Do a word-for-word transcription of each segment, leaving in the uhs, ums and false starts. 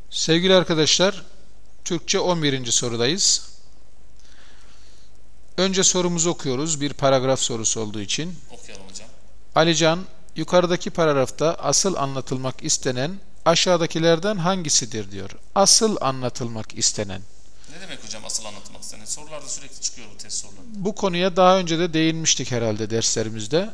Sevgili arkadaşlar, Türkçe on birinci sorudayız. Önce sorumuzu okuyoruz. Bir paragraf sorusu olduğu için. Okuyalım hocam. Alican, yukarıdaki paragrafta asıl anlatılmak istenen aşağıdakilerden hangisidir diyor. Asıl anlatılmak istenen. Ne demek hocam asıl anlatılmak istenen? Sorularda sürekli çıkıyor bu test soruları. Bu konuya daha önce de değinmiştik herhalde derslerimizde.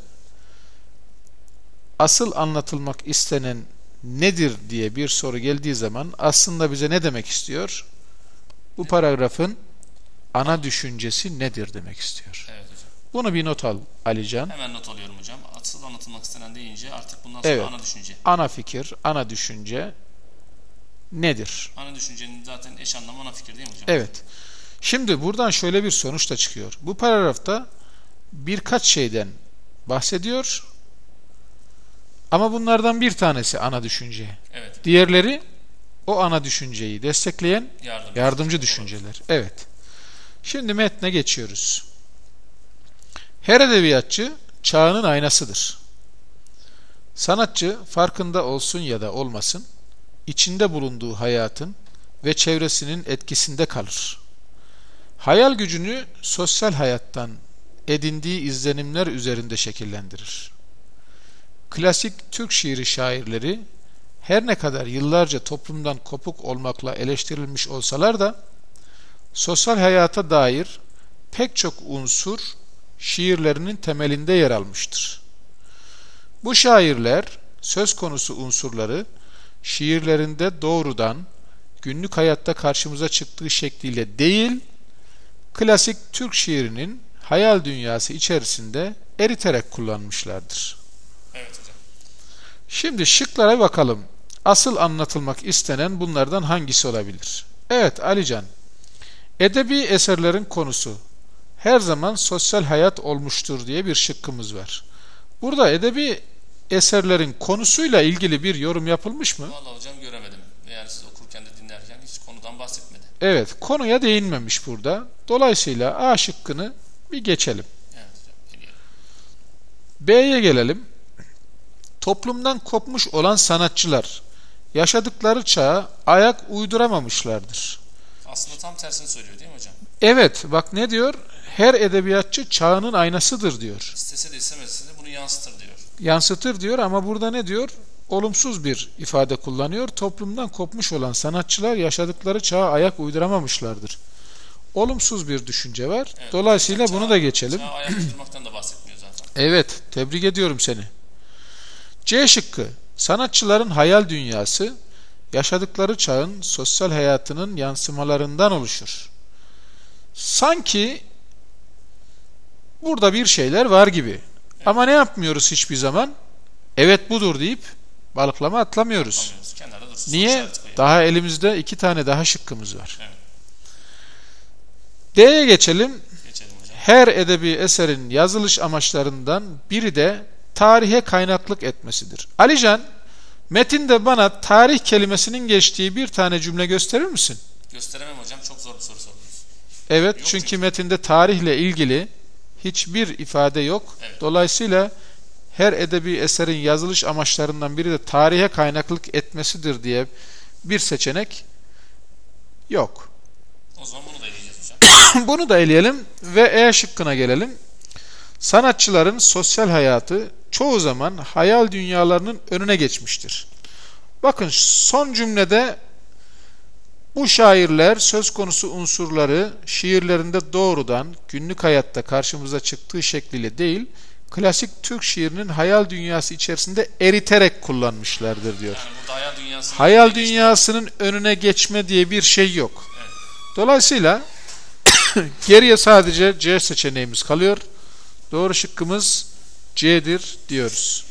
Asıl anlatılmak istenen nedir diye bir soru geldiği zaman aslında bize ne demek istiyor? Bu paragrafın ana düşüncesi nedir demek istiyor. Evet hocam. Bunu bir not al Alican. Hemen not alıyorum hocam. Asıl anlatılmak istenen deyince artık bundan sonra Evet. ana düşünce. Ana fikir, ana düşünce nedir? Ana düşüncenin zaten eş anlamı ana fikir değil mi hocam? Evet. Şimdi buradan şöyle bir sonuç da çıkıyor. Bu paragrafta birkaç şeyden bahsediyor. Ama bunlardan bir tanesi ana düşünce. Evet. Diğerleri o ana düşünceyi destekleyen Yardımcı, yardımcı düşünceler. Evet. Şimdi metne geçiyoruz. Her edebiyatçı çağının aynasıdır. Sanatçı farkında olsun ya da olmasın, içinde bulunduğu hayatın ve çevresinin etkisinde kalır. Hayal gücünü sosyal hayattan edindiği izlenimler üzerinde şekillendirir. Klasik Türk şiiri şairleri her ne kadar yıllarca toplumdan kopuk olmakla eleştirilmiş olsalar da sosyal hayata dair pek çok unsur şiirlerinin temelinde yer almıştır. Bu şairler söz konusu unsurları şiirlerinde doğrudan günlük hayatta karşımıza çıktığı şekliyle değil, klasik Türk şiirinin hayal dünyası içerisinde eriterek kullanmışlardır. Evet hocam. Şimdi şıklara bakalım. Asıl anlatılmak istenen bunlardan hangisi olabilir? Evet Alican, edebi eserlerin konusu her zaman sosyal hayat olmuştur diye bir şıkkımız var. Burada edebi eserlerin konusuyla ilgili bir yorum yapılmış mı? Vallahi hocam göremedim. Yani siz okurken de dinlerken hiç konudan bahsetmedi. Evet, konuya değinmemiş burada. Dolayısıyla A şıkkını bir geçelim. Evet hocam. Dinleyelim. B'ye gelelim. Toplumdan kopmuş olan sanatçılar yaşadıkları çağa ayak uyduramamışlardır. Aslında tam tersini söylüyor değil mi hocam? Evet, bak ne diyor? Her edebiyatçı çağının aynasıdır diyor. İstese de istemese de bunu yansıtır diyor. Yansıtır diyor ama burada ne diyor? Olumsuz bir ifade kullanıyor. Toplumdan kopmuş olan sanatçılar yaşadıkları çağa ayak uyduramamışlardır. Olumsuz bir düşünce var. Evet, Dolayısıyla çağ, bunu da geçelim. Çağa ayak uydurmaktan da bahsetmiyor zaten. Evet, tebrik ediyorum seni. C şıkkı. Sanatçıların hayal dünyası yaşadıkları çağın sosyal hayatının yansımalarından oluşur. Sanki burada bir şeyler var gibi. Evet. Ama ne yapmıyoruz hiçbir zaman? Evet budur deyip balıklama atlamıyoruz. Atlamıyoruz. Kenarda dursun. Niye? Daha elimizde iki tane daha şıkkımız var. Evet. D'ye geçelim. Geçelim hocam. Her edebi eserin yazılış amaçlarından biri de tarihe kaynaklık etmesidir. Alican, metinde bana tarih kelimesinin geçtiği bir tane cümle gösterir misin? Gösteremem hocam. Çok zor bir soru sordunuz. Evet, Yok çünkü çünkü. metinde tarihle ilgili hiçbir ifade yok. Evet. Dolayısıyla her edebi eserin yazılış amaçlarından biri de tarihe kaynaklık etmesidir diye bir seçenek yok. O zaman bunu da eleyeceğiz hocam. Bunu da eleyelim ve E şıkkına gelelim. Sanatçıların sosyal hayatı çoğu zaman hayal dünyalarının önüne geçmiştir. Bakın son cümlede bu şairler söz konusu unsurları şiirlerinde doğrudan günlük hayatta karşımıza çıktığı şekliyle değil, klasik Türk şiirinin hayal dünyası içerisinde eriterek kullanmışlardır diyor. Yani burada hayal dünyasının Hayal önüne dünyasının önüne geçme diye bir şey yok. Evet. Dolayısıyla geriye sadece C seçeneğimiz kalıyor. Doğru şıkkımız C'dir diyoruz.